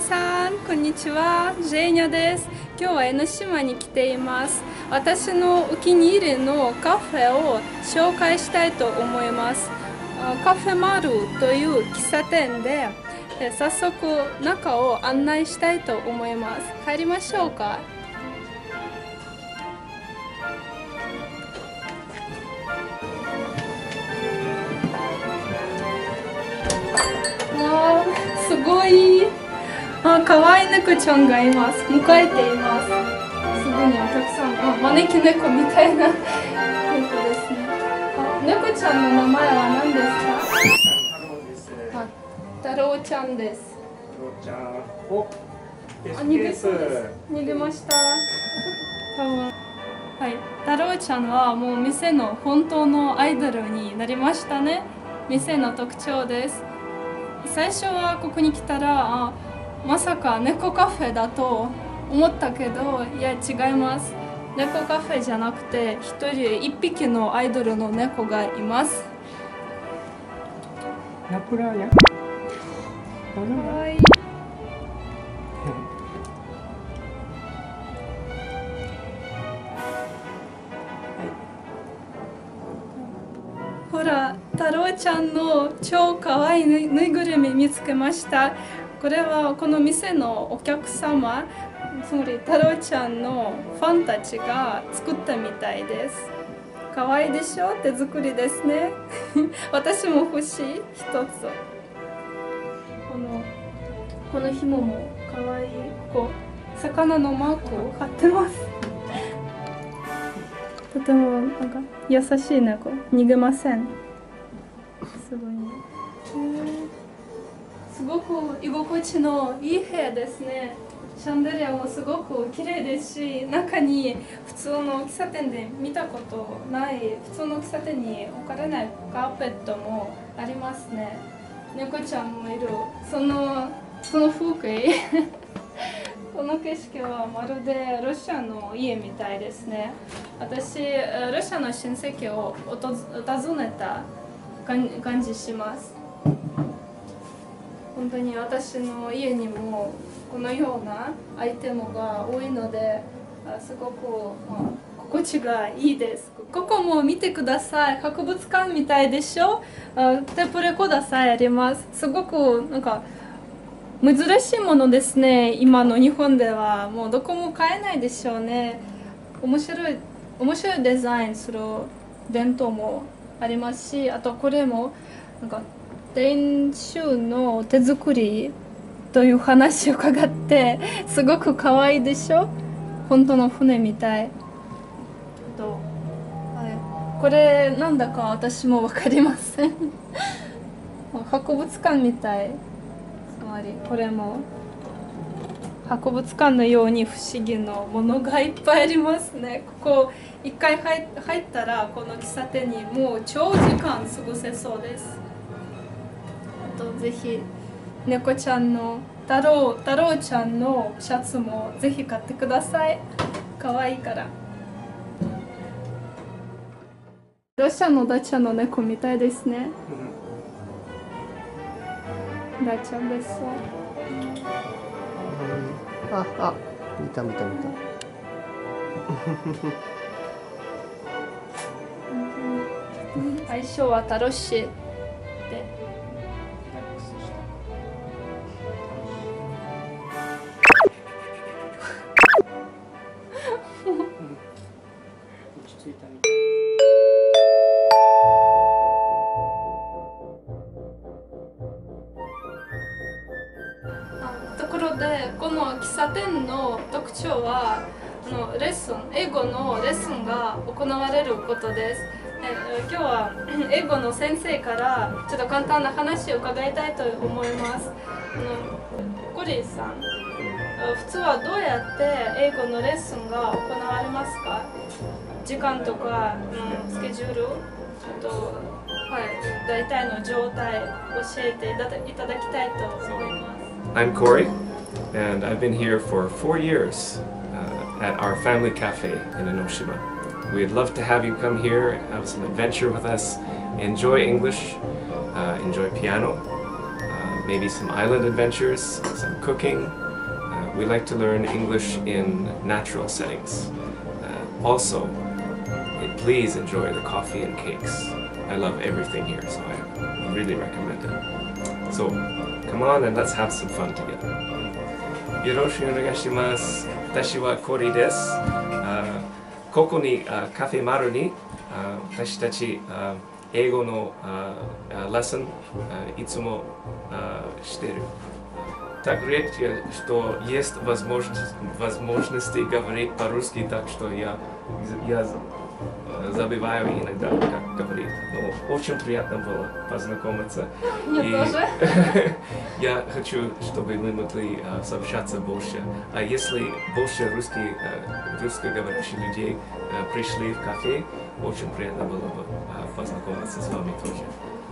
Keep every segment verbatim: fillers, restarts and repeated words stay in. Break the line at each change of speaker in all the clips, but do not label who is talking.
さん、こんにちは。ジェーニャです。今日は江ノ島に来ています。私のお気に入りのカフェを紹介したいと思います。カフェマルという喫茶店で早速中を案内したいと思います。入りましょうか。わー、すごい。あ、可愛い猫ちゃんがいます。迎えています。すぐにお客さん、あ、招き猫みたいな猫ですね。あ、猫ちゃんの名前は何ですか？
太郎です。
あ、太郎ちゃんです。
太郎ちゃん。お、
あ、逃げそうです。逃げました。多分。はい、太郎ちゃんはもう店の本当のアイドルになりましたね。店の特徴です。最初はここに来たら、あ、まさか猫カフェだと思ったけど、いや違います。猫カフェじゃなくて一人一匹のアイドルの猫がいます。
ナプラーや。
かわいい。ほら、太郎ちゃんの超かわいいぬいぬいぐるみ見つけました。これはこの店のお客様、つまり太郎ちゃんのファンたちが作ったみたいです。かわいいでしょ？手作りですね。私も欲しい、一つ。このこの紐もかわいい。こう魚のマークを貼ってます。とてもなんか優しい猫、逃げません。すごいね。すごく居心地のいい部屋ですね。シャンデリアもすごく綺麗ですし、中に普通の喫茶店で見たことない普通の喫茶店に置かれないカーペットもありますね。猫ちゃんもいる。そのその風景この景色はまるでロシアの家みたいですね。私、ロシアの親戚を訪ねた感じします。本当に私の家にもこのようなアイテムが多いので、すごく、まあ、心地がいいです。ここも見てください。博物館みたいでしょ。テープレコーダーさえあります。すごくなんか珍しいものですね。今の日本ではもうどこも買えないでしょうね。面白い面白いデザインする伝統もありますし、あとこれもなんか伝習の手作りという話を伺ってすごく可愛いでしょ。本当の船みたい。あと、はい、これなんだか私も分かりません。博物館みたい。つまりこれも博物館のように不思議なものがいっぱいありますね。ここ一回入ったらこの喫茶店にもう長時間過ごせそうです。あとぜひ猫ちゃんの太郎太郎ちゃんのシャツもぜひ買ってください。かわいいから。ロシアのダチャの猫みたいですね。ダチャです。
あ、あ、見た見た見た。
相性は楽しい。で、
落ち着いたみたい。
ところでこの喫茶店の特徴はあのレッスン英語のレッスンが行われることです。え今日は英語の先生からちょっと簡単な話を伺いたいと思います。あのコリーさん、普通はどうやって英語のレッスンが行われますか？時間とか、うん、スケジュール、あと、はい、大体の状態教えていただいただきたいと思います。
I'm Corey, and I've been here for four years uh, at our family cafe in Enoshima. We'd love to have you come here, have some adventure with us, enjoy English, uh, enjoy piano. Um, maybe some island adventures, some cooking. Uh, we like to learn English in natural settings. Uh, also, please enjoy the coffee and cakes. I love everything here, so I really recommend it. So, come on and let's have some fun together. よろしくお願いします。私はコリです。あここにあカフェマルにあ私たちあ英語のあレッスンあいつもあしてる。Так редко, что есть возможность, возможности говорить по-русски, так что я, я забываю иногда, как говорить. Но очень приятно было познакомиться.
Мне
И
тоже.
я хочу, чтобы мы могли uh, сообщаться больше. А если больше русских, uh, русскоговорящих людей uh, пришли в кафе, очень приятно было бы uh, познакомиться с вами тоже.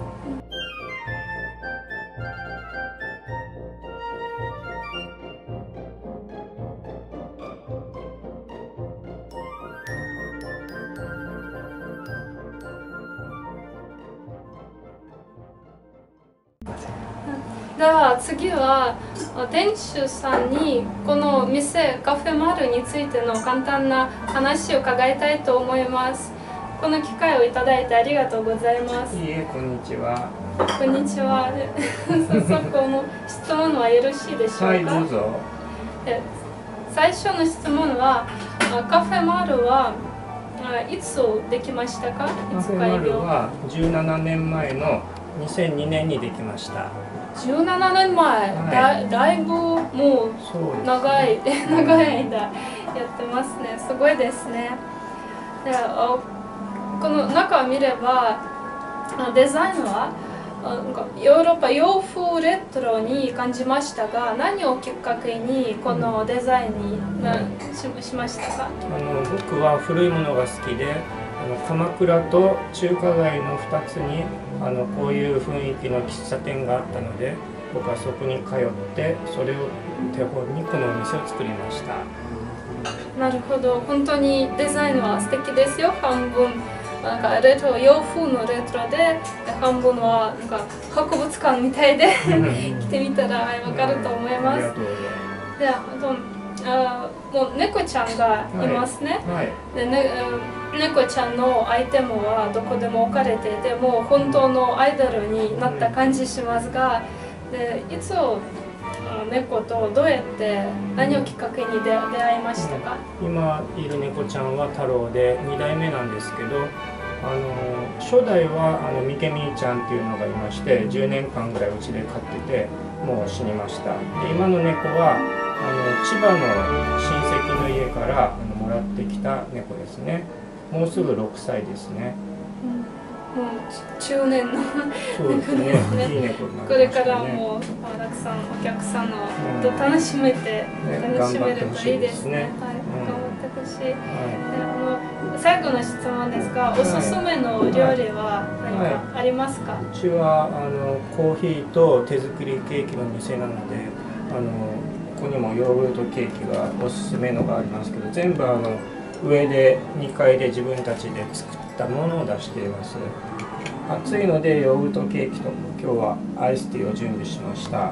では次は店主さんにこの店カフェマルについての簡単な話を伺いたいと思います。この機会をいただいてありがとうございます。
いいえ、こんにちは。
こんにちは。早速この質問はよろしいでしょうか。
はい、どうぞ。
で最初の質問はカフェマルはいつできましたか？
カフェマルはじゅうななねんまえのにせんにねんにできました。
じゅうななねんまえ、
はい、
だ, だいぶもう長い長い間やってますね。すごいですね。でこの中を見ればデザインはなんかヨーロッパ洋風レトロに感じましたが、何をきっかけにこのデザインに、うん、し, しましたか？
あの僕は古いものが好きで、あの鎌倉と中華街のふたつにあのこういう雰囲気の喫茶店があったので、僕はそこに通ってそれを手本にこのお店を作りました。
なるほど、本当にデザインは素敵ですよ。半分なんかレトロ、洋風のレトロで、半分はなんか博物館みたいで来てみたらわかると思います。で、あとあもう猫ちゃんがいますね。
はいはい、
でね猫ちゃんのアイテムはどこでも置かれていて、もう本当のアイドルになった感じしますが、でいつを猫とどうやって何をきっかけに出会いましたか？
今いる猫ちゃんは太郎でにだいめなんですけど、あの初代はあのミケミーちゃんっていうのがいまして、じゅうねんかんぐらいうちで飼っててもう死にました。で今の猫はあの千葉の親戚の家からあのもらってきた猫ですね。もうすぐろくさいですね。
もう中年の
そうですね。いい猫になりましたね。
これからもたくさんお客さんのと楽しめて、うん、楽しめるといいですね。はい、頑張ってほしい。であの最後の質問ですが、おすすめの料理は何かありますか？
はいはい、うちはあのコーヒーと手作りケーキの店なので、あのここにもヨーグルトケーキがおすすめのがありますけど、全部あの上でにかいで自分たちで作ったものを出しています。暑いのでヨーグルトケーキと今日はアイスティーを準備しました。
あ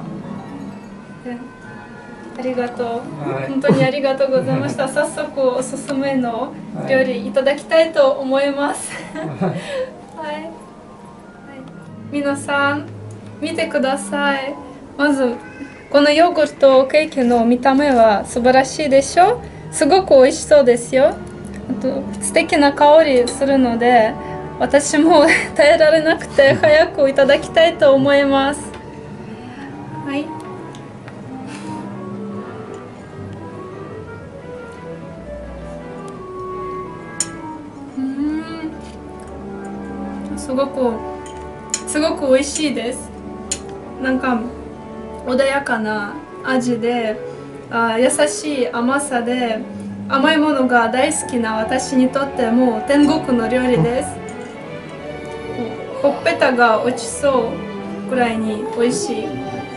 りがとう、はい、本当にありがとうございました。早速おすすめの料理いただきたいと思います。はいはい、皆さん見てください。まずこのヨーグルトケーキの見た目は素晴らしいでしょ。すごく美味しそうですよ。あと素敵な香りするので、私も耐えられなくて早くいただきたいと思います。はい。うん、すごくすごく美味しいです。なんか穏やかな味で、あ優しい甘さで、甘いものが大好きな私にとっても天国の料理です。ほっぺたが落ちそうくらいに美味しい。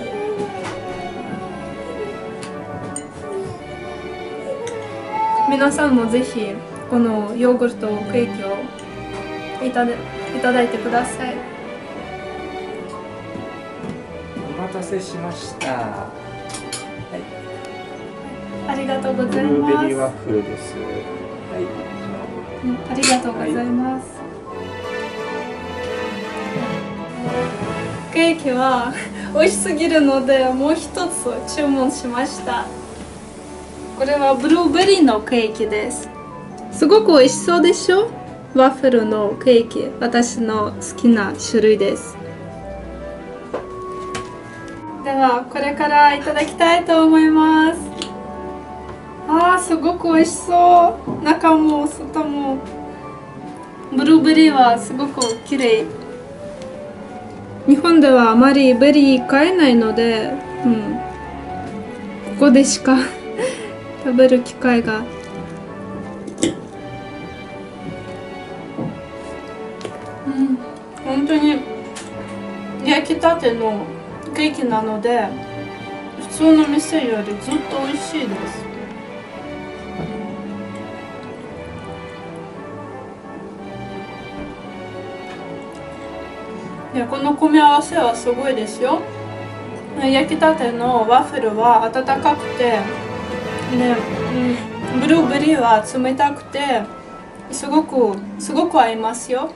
皆さんもぜひこのヨーグルトケーキをいただ、いただいてください。
トマ待たせしました。はい、
ありがとうご
ブ
ざい
ルーベリー
ま
ワッフルです。はい。
す。うんありがとうございます。ケーキは美味しすぎるので、もう一つ注文しました。これはブルーベリーのケーキです。すごく美味しそうでしょ？ワッフルのケーキ、私の好きな種類です。ではこれからいただきたいと思います。あー、すごく美味しそう。中も外もブルーベリーはすごく綺麗。日本ではあまりベリー買えないので、うん、ここでしか食べる機会が。うん、本当に焼きたてのケーキなので普通の店よりずっと美味しいです。でこの組み合わせはすごいですよ。焼きたてのワッフルは温かくて、ね、うん、ブルーベリーは冷たくてすごくすごく合いますよ。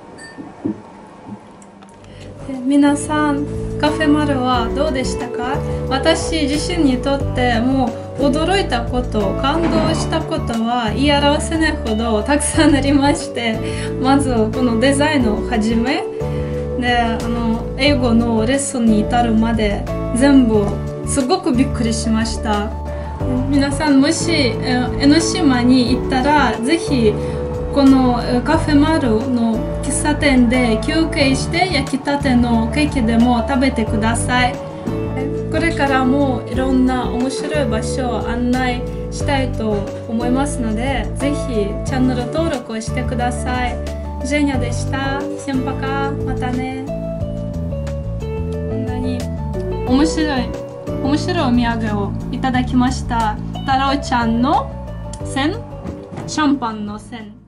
皆さん、カフェマルはどうでしたか？私自身にとってもう驚いたこと、感動したことは言い表せないほどたくさんありまして、まずこのデザインの始めで、あの英語のレッスンに至るまで全部すごくびっくりしました。皆さんもし江ノ島に行ったらぜひこのカフェマルの喫茶店で休憩して焼きたてのケーキでも食べてください。これからもいろんな面白い場所を案内したいと思いますので、ぜひチャンネル登録をしてください。ジェニャでした。Всем пока。またね。こんなに面白い面白いお土産をいただきました。太郎ちゃんの線、シャンパンの線。